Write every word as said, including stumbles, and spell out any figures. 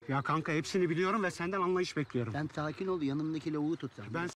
Ya kanka hepsini biliyorum ve senden anlayış bekliyorum. Sen sakin ol, yanımdaki lavuğu tut sen. Ben